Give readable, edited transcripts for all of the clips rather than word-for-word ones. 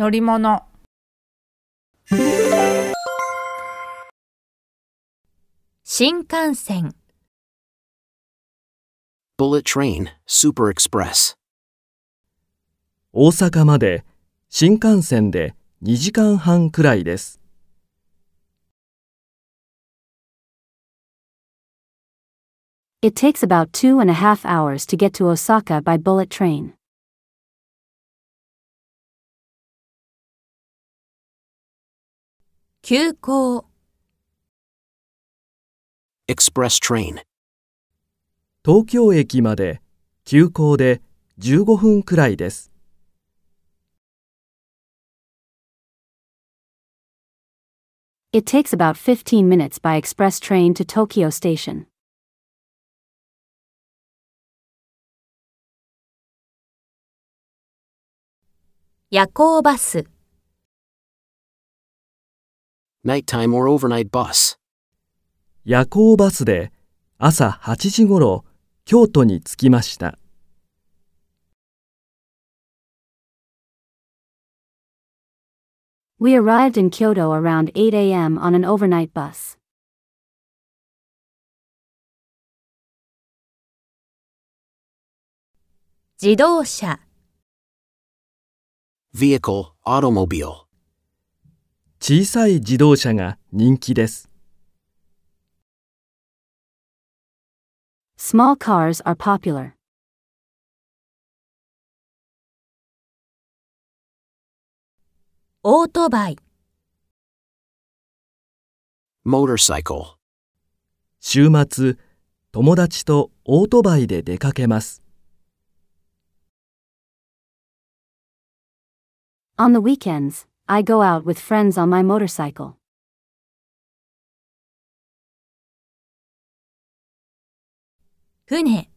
乗り物。 新幹線。 Bullet train, super express. 大阪まで新幹線で2時間半くらいです。 It takes about 2.5 hours to get to Osaka by bullet train. 急行。 Express train. 東京駅まで急行で15分くらいです。 It takes about 15 minutes by express train to Tokyo Station. 夜行バス。 Nighttime or overnight bus. 夜行バスで朝8時ごろ京都に着きました。 We arrived in Kyoto around 8 a.m. on an overnight bus. 自動車。 Vehicle, automobile. 小さい自動車が人気です。 Small cars are popular. オートバイ。 Motorcycle. 週末、友達とオートバイで出かけます。 On the weekends, I go out with friends on my motorcycle. 船。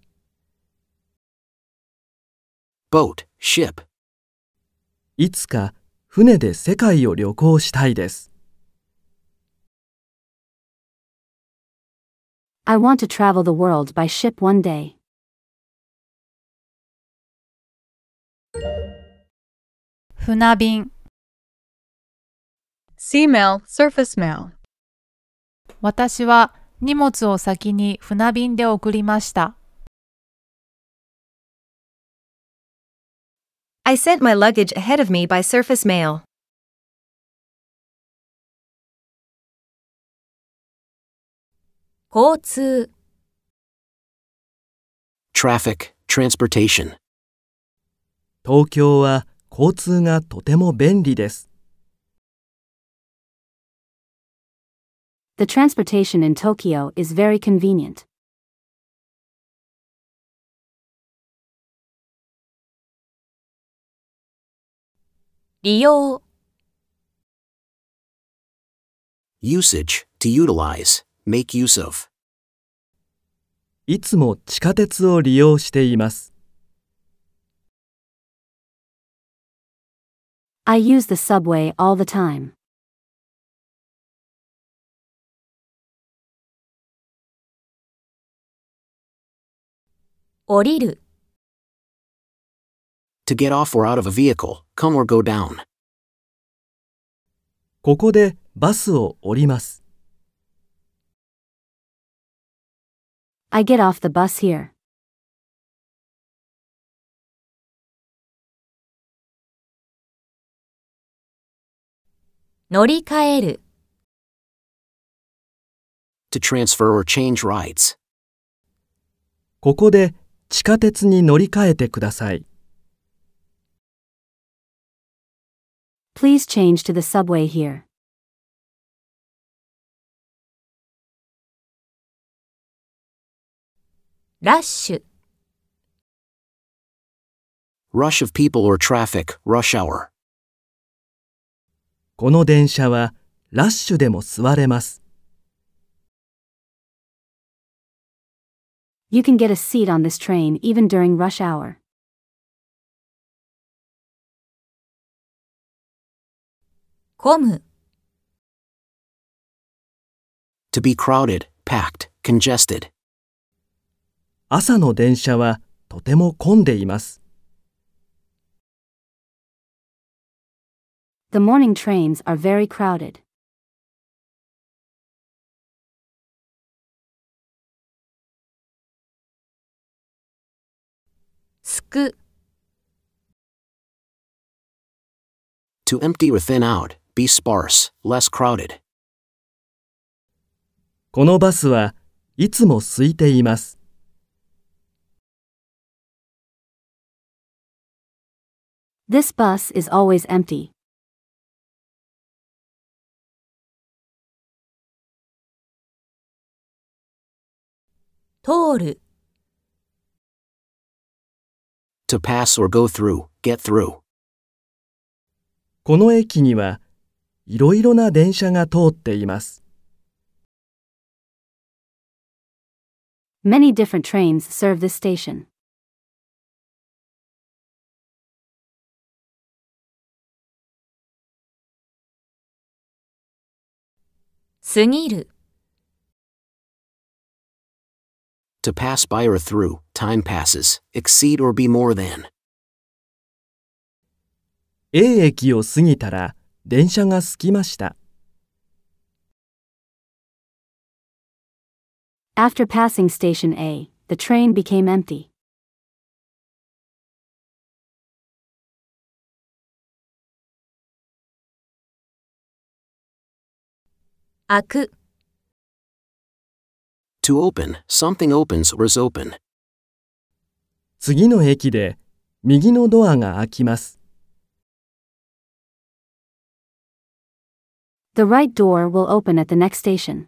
Boat, ship. いつか船で世界を旅行したいです。 I want to travel the world by ship one day. 船便。 Sea mail, surface mail. 私は荷物を先に船便で送りました。 I sent my luggage ahead of me by surface mail. 交通。 Traffic, transportation. 東京は交通がとても便利です。 The transportation in Tokyo is very convenient. 利用。 Usage, to utilize, make use of. いつも地下鉄を利用しています。 I use the subway all the time. 降りる。 To get off or out of a vehicle, come or go down. ここでバスを降ります。 I get off the bus here. 乗り換える。 To transfer or change rides. ここで地下鉄に乗り換えてください。 Please change to the subway here. ラッシュ。 Rush of people or traffic, rush hour. この電車はラッシュでも座れます。 You can get a seat on this train even during rush hour. 混む。 To be crowded, packed, congested. 朝の電車はとても混んでいます。 The morning trains are very crowded. すく、 To empty or thin out, be sparse, less crowded. このバスはいつも空いています。 This bus is always empty. 通る、 To pass or go through, get through. この駅にはいろいろな電車が通っています。 Many different trains serve this station. 過ぎる、 To pass by or through, time passes, exceed or be more than. A 駅を過ぎたら電車が空きました。 After passing Station A, the train became empty. 開く、 To open, something opens or is open. 次の駅で右のドアが開きます。 The right door will open at the next station.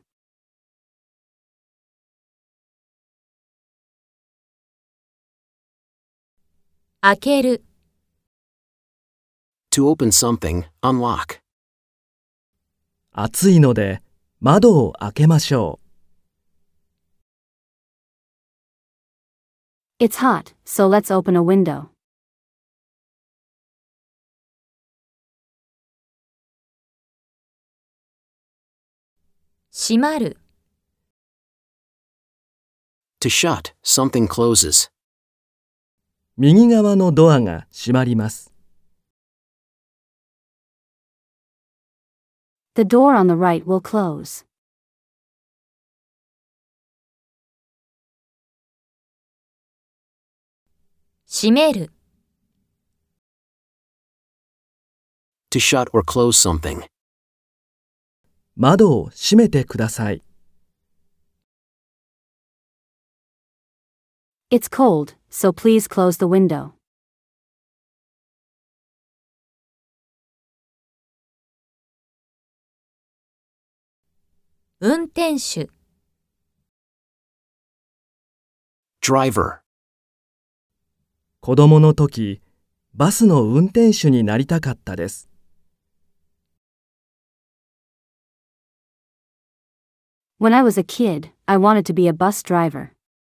開ける、 To open something, unlock. 暑いので窓を開けましょう。 It's hot, so let's open a window. 閉まる、 To shut, something closes. 右側のドアが閉まります。 The door on the right will close. 閉める、 To shut or close something. 窓を閉めてください。 It's cold, so please close the window. 運転手、 Driver. 子供の時、バスの運転手になりたかったです。 When I was a kid, I wanted to be a bus driver.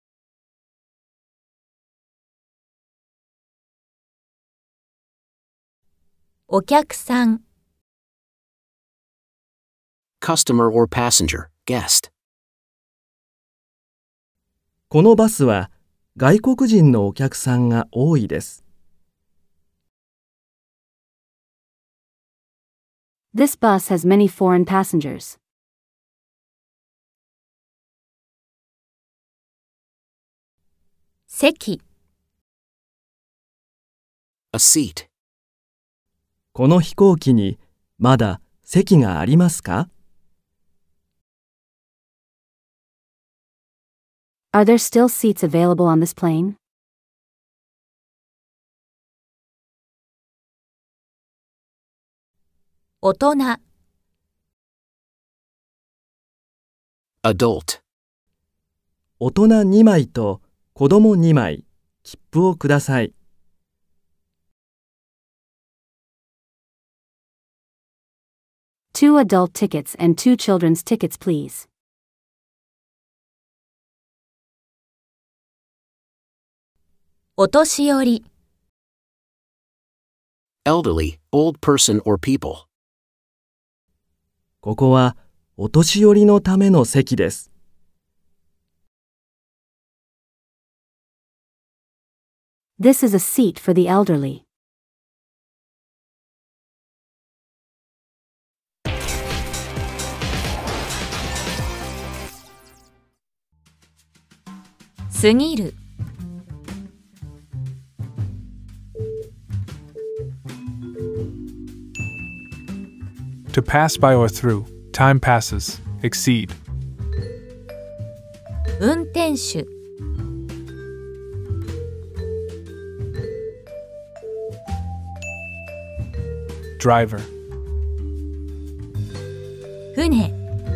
お客さん、 Customer or passenger, guest. このバスは外国人のお客さんが多いです。 This bus has many foreign passengers. 席、 A seat. この飛行機にまだ席がありますか？ Are there still seats available on this plane? 大人、 Adult. 大人2枚と子供2枚、切符をください。 Two adult tickets and two children's tickets, please. お年寄り、 Elderly, old person or people. ここはお年寄りのための席です。 This is a seat for the elderly. 過ぎる。 To pass by or through. Time passes. Exceed. 運転手。 Driver. 船。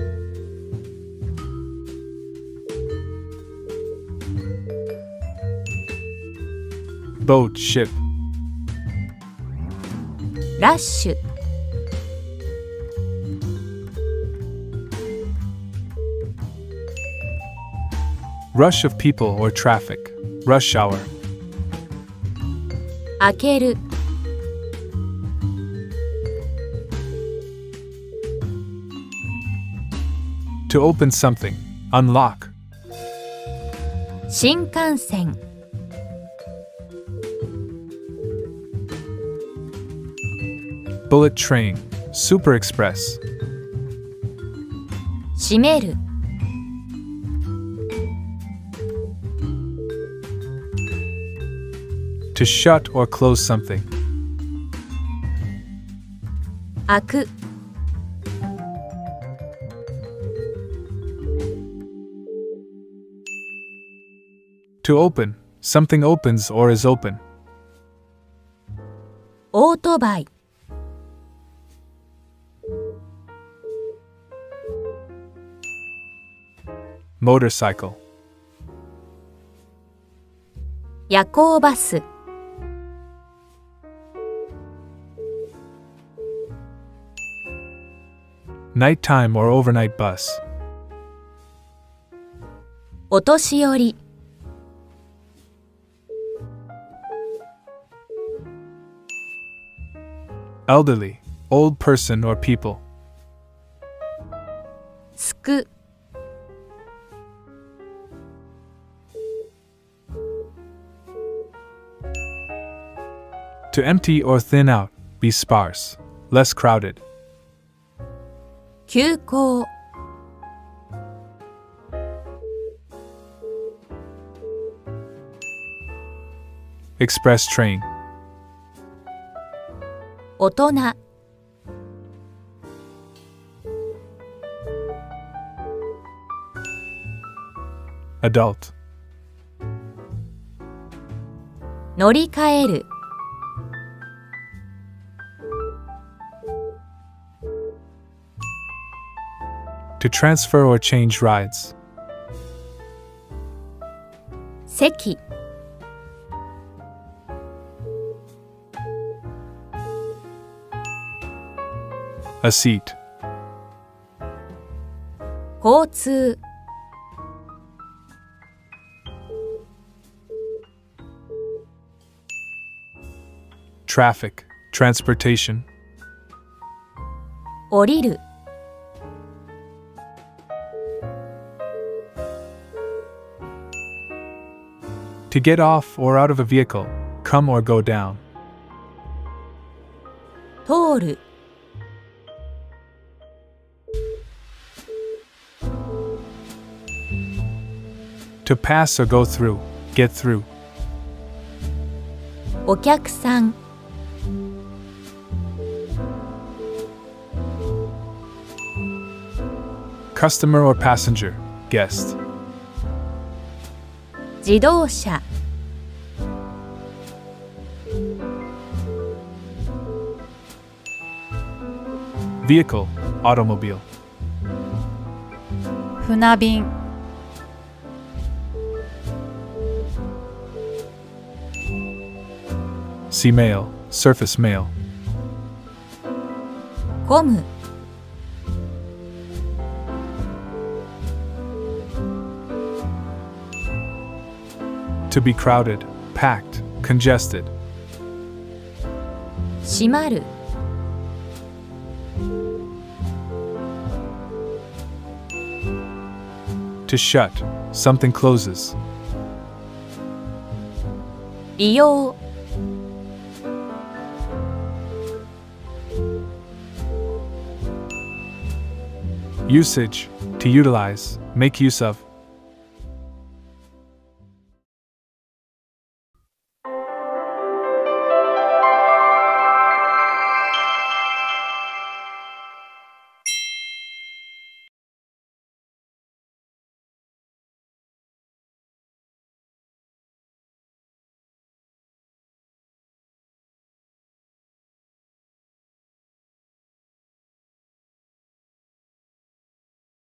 Boat, ship. ラッシュ。 Rush of people or traffic. Rush hour. 開ける。 To open something. Unlock. 新幹線。 Bullet train. Super express. 閉める。 To shut or close something. 開く。 To open. Something opens or is open. オートバイ。 Motorcycle. 夜行バス。 Nighttime or overnight bus. お年寄り。 Elderly. Old person or people. すく。 To empty or thin out. Be sparse. Less crowded. 急行。 Express train. 大人。 Adult. 乗り換える。 To transfer or change rides. 席。 A seat. 交通。 Traffic. Transportation. 降りる。 To get off or out of a vehicle. Come or go down. 通る。 To pass or go through. Get through. お客さん。 Customer or passenger. Guest. 自動車。 Vehicle. Automobile. 船便。 Sea mail. Surface mail. 混む。 To be crowded. Packed. Congested. 閉まる。 To shut. Something closes. 利用。 Usage. To utilize. Make use of.